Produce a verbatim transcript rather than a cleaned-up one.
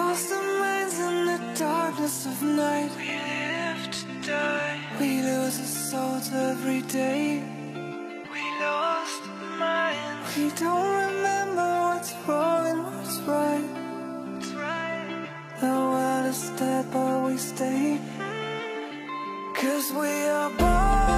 lost our minds in the darkness of night. We live to die. We lose our souls every day. We lost our minds. We don't remember what's wrong and what's right. What's right. The world is dead but we stay, 'cause we are born